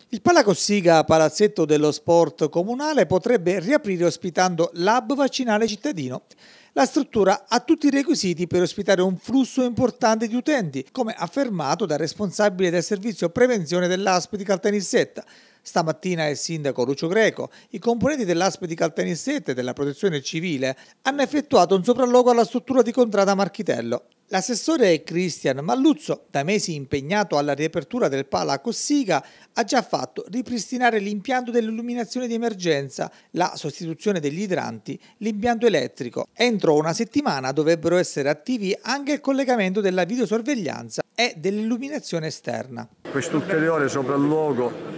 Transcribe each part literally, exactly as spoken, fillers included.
Il Palacossiga, palazzetto dello sport comunale, potrebbe riaprire ospitando l'hub vaccinale cittadino. La struttura ha tutti i requisiti per ospitare un flusso importante di utenti, come affermato dal responsabile del servizio prevenzione dell'A S P di Caltanissetta. Stamattina il sindaco Lucio Greco, i componenti dell'A S P di Caltanissetta e della Protezione Civile hanno effettuato un sopralluogo alla struttura di Contrada Marchitello. L'assessore Cristian Malluzzo, da mesi impegnato alla riapertura del Palacossiga, ha già fatto ripristinare l'impianto dell'illuminazione di emergenza, la sostituzione degli idranti, l'impianto elettrico. Entro una settimana dovrebbero essere attivi anche il collegamento della videosorveglianza e dell'illuminazione esterna. Questo ulteriore sopralluogo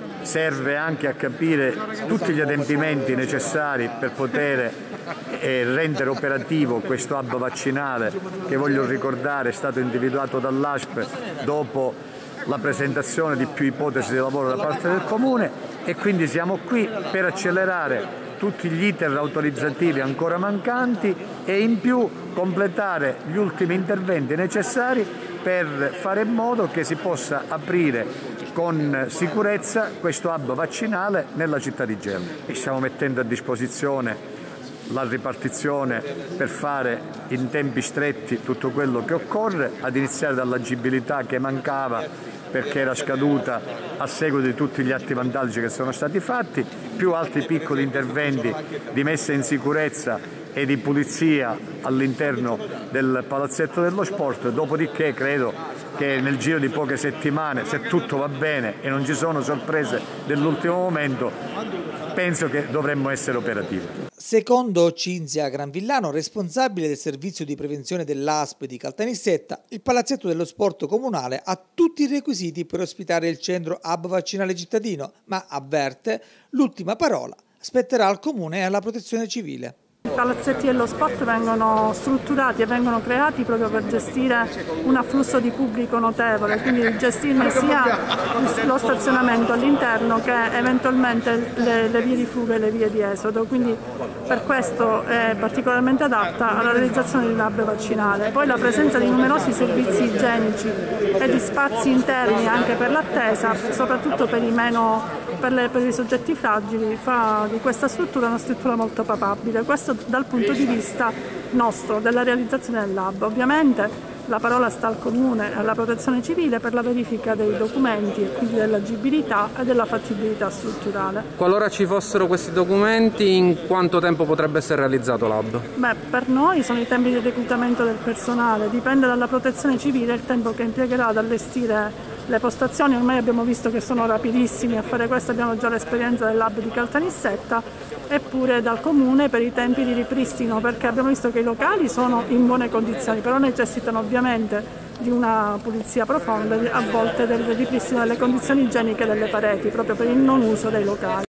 serve anche a capire tutti gli adempimenti necessari per poter eh, rendere operativo questo hub vaccinale che, voglio ricordare, è stato individuato dall'A S P dopo la presentazione di più ipotesi di lavoro da parte del Comune, e quindi siamo qui per accelerare tutti gli iter autorizzativi ancora mancanti e in più completare gli ultimi interventi necessari per fare in modo che si possa aprire con sicurezza questo hub vaccinale nella città di Gela. Stiamo mettendo a disposizione la ripartizione per fare in tempi stretti tutto quello che occorre, ad iniziare dall'agibilità che mancava perché era scaduta a seguito di tutti gli atti vandalici che sono stati fatti, più altri piccoli interventi di messa in sicurezza e di pulizia all'interno del palazzetto dello sport. Dopodiché credo che nel giro di poche settimane, se tutto va bene e non ci sono sorprese dell'ultimo momento, penso che dovremmo essere operativi. Secondo Cinzia Granvillano, responsabile del servizio di prevenzione dell'A S P di Caltanissetta, il palazzetto dello sport comunale ha tutti i requisiti per ospitare il centro hub vaccinale cittadino, ma avverte l'ultima parola spetterà al Comune e alla Protezione Civile. I palazzetti dello sport vengono strutturati e vengono creati proprio per gestire un afflusso di pubblico notevole, quindi gestirne sia lo stazionamento all'interno che eventualmente le, le vie di fuga e le vie di esodo, quindi per questo è particolarmente adatta alla realizzazione di un hub vaccinale. Poi la presenza di numerosi servizi igienici e di spazi interni anche per l'attesa, soprattutto per i, meno, per le, per i soggetti fragili, fa di questa struttura una struttura molto papabile. Questo dal punto di vista nostro, della realizzazione dell'hub. Ovviamente la parola sta al Comune e alla Protezione Civile per la verifica dei documenti, quindi dell'agibilità e della fattibilità strutturale. Qualora ci fossero questi documenti, in quanto tempo potrebbe essere realizzato l'hub? Beh, per noi sono i tempi di reclutamento del personale, dipende dalla Protezione Civile il tempo che impiegherà ad allestire le postazioni. Ormai abbiamo visto che sono rapidissimi a fare questo, abbiamo già l'esperienza dell'hub di Caltanissetta, eppure dal Comune per i tempi di ripristino, perché abbiamo visto che i locali sono in buone condizioni, però necessitano ovviamente di una pulizia profonda, a volte del ripristino delle condizioni igieniche delle pareti, proprio per il non uso dei locali.